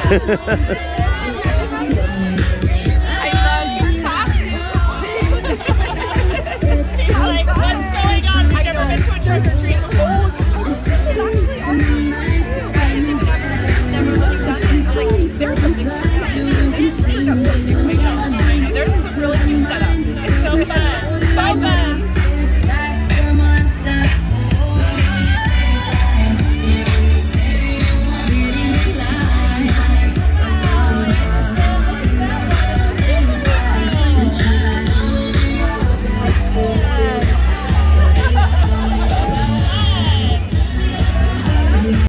love your costume. She's like, what's going on? We've never been to a trick or treat. Oh, this is actually awesome. Never really done it. I'm like, there's something to do. There's some really cute setups. It's so fun. So fun.